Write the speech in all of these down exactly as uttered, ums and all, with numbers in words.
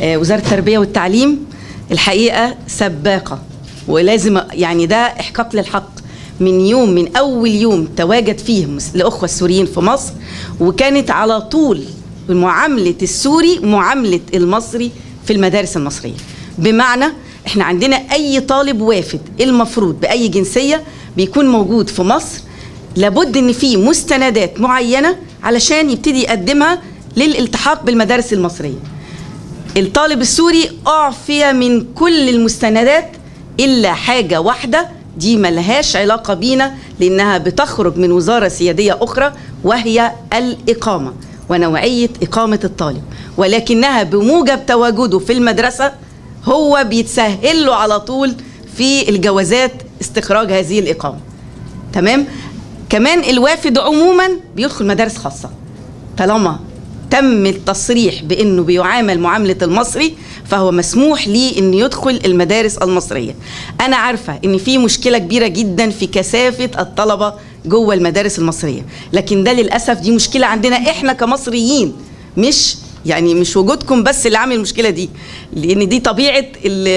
وزارة التربية والتعليم الحقيقة سباقة، ولازم يعني ده إحقاق للحق. من يوم من أول يوم تواجد فيه الأخوة السوريين في مصر، وكانت على طول معاملة السوري معاملة المصري في المدارس المصرية. بمعنى احنا عندنا أي طالب وافد المفروض بأي جنسية بيكون موجود في مصر، لابد ان في مستندات معينة علشان يبتدي يقدمها للالتحاق بالمدارس المصرية. الطالب السوري أعفي من كل المستندات إلا حاجة واحدة، دي ملهاش علاقة بينا لأنها بتخرج من وزارة سيادية أخرى، وهي الإقامة ونوعية إقامة الطالب، ولكنها بموجب تواجده في المدرسة هو بيتسهل له على طول في الجوازات استخراج هذه الإقامة. تمام؟ كمان الوافد عموما بيدخل مدارس خاصة طالما تم التصريح بأنه بيعامل معاملة المصري، فهو مسموح ليه أن يدخل المدارس المصرية. أنا عارفة أن في مشكلة كبيرة جدا في كثافة الطلبة جوه المدارس المصرية، لكن ده للأسف دي مشكلة عندنا إحنا كمصريين، مش يعني مش وجودكم بس اللي عامل المشكلة دي، لأن دي طبيعة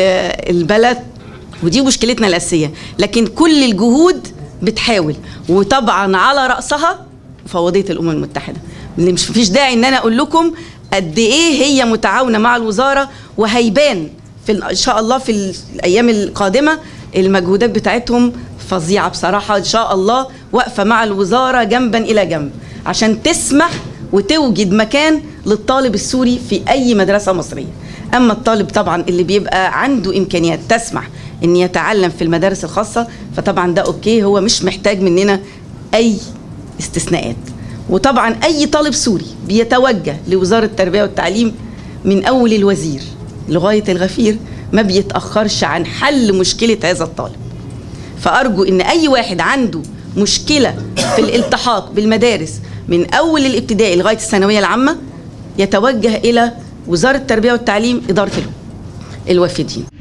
البلد ودي مشكلتنا الأساسية. لكن كل الجهود بتحاول، وطبعا على رأسها مفوضية الأمم المتحدة، اللي مش فيش داعي ان انا اقول لكم قد ايه هي متعاونه مع الوزاره، وهيبان في ان شاء الله في الايام القادمه المجهودات بتاعتهم فظيعه بصراحه. ان شاء الله واقفه مع الوزاره جنبا الى جنب عشان تسمح وتوجد مكان للطالب السوري في اي مدرسه مصريه. اما الطالب طبعا اللي بيبقى عنده امكانيات تسمح ان يتعلم في المدارس الخاصه، فطبعا ده اوكي، هو مش محتاج مننا اي استثناءات. وطبعا أي طالب سوري بيتوجه لوزارة التربية والتعليم من أول الوزير لغاية الغفير ما بيتأخرش عن حل مشكلة هذا الطالب. فأرجو إن أي واحد عنده مشكلة في الالتحاق بالمدارس من أول الابتدائي لغاية الثانوية العامة يتوجه إلى وزارة التربية والتعليم إدارة الوافدين.